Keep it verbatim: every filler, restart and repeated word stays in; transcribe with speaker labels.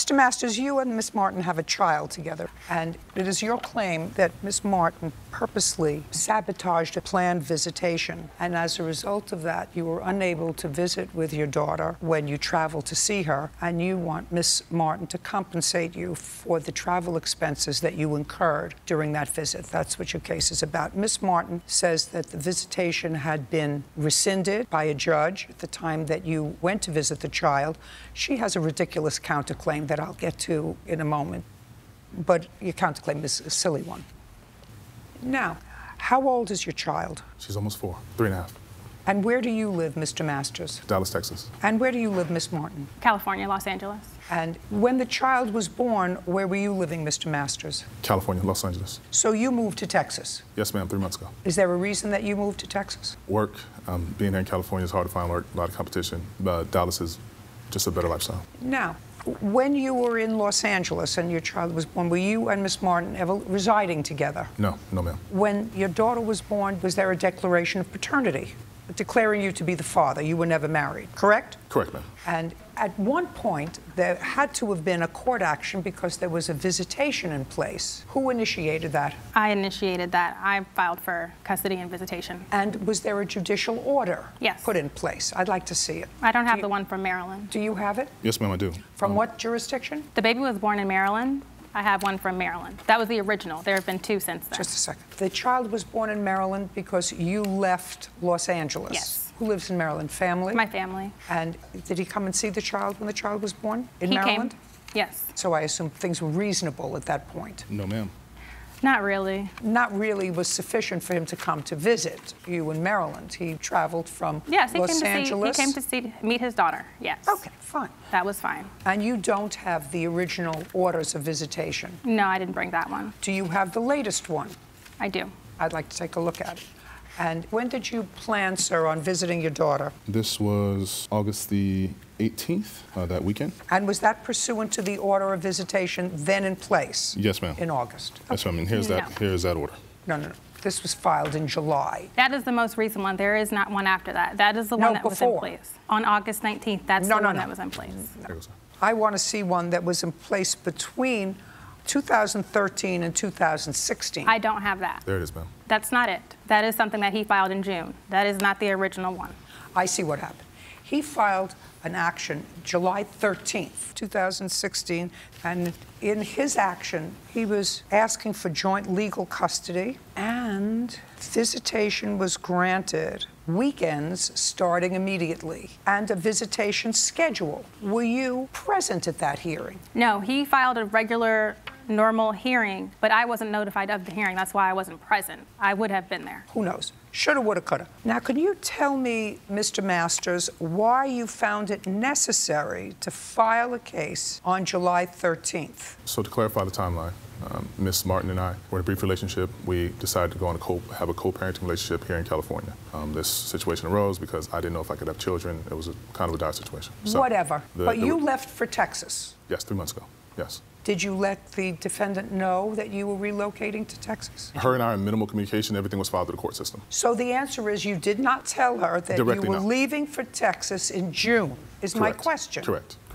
Speaker 1: Mister Masters, you and Miss Martin have a child together, and it is your claim that Miss Martin purposely sabotaged a planned visitation, and as a result of that, you were unable to visit with your daughter when you traveled to see her, and you want Miss Martin to compensate you for the travel expenses that you incurred during that visit. That's what your case is about. Miss Martin says that the visitation had been rescinded by a judge at the time that you went to visit the child. She has a ridiculous counterclaim that I'll get to in a moment, but your counterclaim is a silly one. Now, how old is your child?
Speaker 2: She's almost four, three and a half.
Speaker 1: And where do you live, Mister Masters?
Speaker 2: Dallas, Texas.
Speaker 1: And where do you live, Miss Martin?
Speaker 3: California, Los Angeles.
Speaker 1: And when the child was born, where were you living, Mister Masters?
Speaker 2: California, Los Angeles.
Speaker 1: So you moved to Texas?
Speaker 2: Yes, ma'am, three months ago.
Speaker 1: Is there a reason that you moved to Texas?
Speaker 2: Work. Um, being here in California is hard to find work, a lot of competition. But Dallas is just a better lifestyle.
Speaker 1: Now, when you were in Los Angeles and your child was born, were you and Miss Martin ever residing together?
Speaker 2: No, no, ma'am.
Speaker 1: When your daughter was born, was there a declaration of paternity declaring you to be the father? You were never married, correct?
Speaker 2: Correct, ma'am.
Speaker 1: And at one point, there had to have been a court action because there was a visitation in place. Who initiated that?
Speaker 3: I initiated that. I filed for custody and visitation.
Speaker 1: And was there a judicial order
Speaker 3: Yes.
Speaker 1: put in place? I'd like to see it.
Speaker 3: I don't have
Speaker 1: Do you-
Speaker 3: the one from Maryland.
Speaker 1: Do you have it?
Speaker 2: Yes, ma'am, I do.
Speaker 1: From
Speaker 2: Um,
Speaker 1: what jurisdiction?
Speaker 3: The baby was born in Maryland. I have one from Maryland. That was the original. There have been two since then.
Speaker 1: Just a second. The child was born in Maryland because you left Los Angeles.
Speaker 3: Yes.
Speaker 1: Who lives in Maryland? Family?
Speaker 3: My family.
Speaker 1: And did he come and see the child when the child was born in
Speaker 3: He
Speaker 1: Maryland?
Speaker 3: came. Yes.
Speaker 1: So I assume things were reasonable at that point.
Speaker 2: No, ma'am.
Speaker 3: Not really.
Speaker 1: Not really was sufficient for him to come to visit you in Maryland. He traveled from
Speaker 3: Yes, he
Speaker 1: Los
Speaker 3: came to
Speaker 1: Angeles.
Speaker 3: see. He came to see meet his daughter. Yes.
Speaker 1: Okay, fine.
Speaker 3: That was fine.
Speaker 1: And you don't have the original orders of visitation.
Speaker 3: No, I didn't bring that one.
Speaker 1: Do you have the latest one?
Speaker 3: I do.
Speaker 1: I'd like to take a look at it. And when did you plan, sir, on visiting your daughter?
Speaker 2: This was August the eighteenth, uh, that weekend.
Speaker 1: And was that pursuant to the order of visitation then in place?
Speaker 2: Yes, ma'am.
Speaker 1: In August?
Speaker 2: Yes, ma'am. And here's that.
Speaker 3: No.
Speaker 2: Here's that order.
Speaker 1: No, no, no. This was filed in July.
Speaker 3: That is the most recent one. There is not one after that. That is the
Speaker 1: No,
Speaker 3: one that
Speaker 1: before.
Speaker 3: was in place. On August nineteenth, that's
Speaker 1: No,
Speaker 3: the
Speaker 1: no,
Speaker 3: one
Speaker 1: no.
Speaker 3: that was in place.
Speaker 2: There goes.
Speaker 1: I want to see one that was in place between two thousand thirteen and two thousand sixteen.
Speaker 3: I don't have that.
Speaker 2: There it is, ma'am.
Speaker 3: That's not it. That is something that he filed in June. That is not the original one.
Speaker 1: I see what happened. He filed an action July thirteenth, two thousand sixteen, and in his action, he was asking for joint legal custody, and visitation was granted weekends starting immediately, and a visitation schedule. Were you present at that hearing?
Speaker 3: No, he filed a regular, normal hearing, but I wasn't notified of the hearing. That's why I wasn't present. I would have been there.
Speaker 1: Who knows? Shoulda, woulda, coulda. Now, can you tell me, Mister Masters, why you found it necessary to file a case on July thirteenth?
Speaker 2: So to clarify the timeline, um, Miss Martin and I were in a brief relationship. We decided to go on a co have a co-parenting relationship here in California. Um, this situation arose because I didn't know if I could have children. It was a kind of a dire situation. So
Speaker 1: Whatever.
Speaker 2: the-
Speaker 1: but
Speaker 2: the-
Speaker 1: you left for Texas.
Speaker 2: Yes, three months ago. Yes.
Speaker 1: Did you let the defendant know that you were relocating to Texas?
Speaker 2: Her and I are in minimal communication. Everything was filed through the court system.
Speaker 1: So the answer is you did not tell her that
Speaker 2: Directly,
Speaker 1: you were
Speaker 2: no.
Speaker 1: leaving for Texas in June, is my
Speaker 2: Correct.
Speaker 1: question.
Speaker 2: Correct.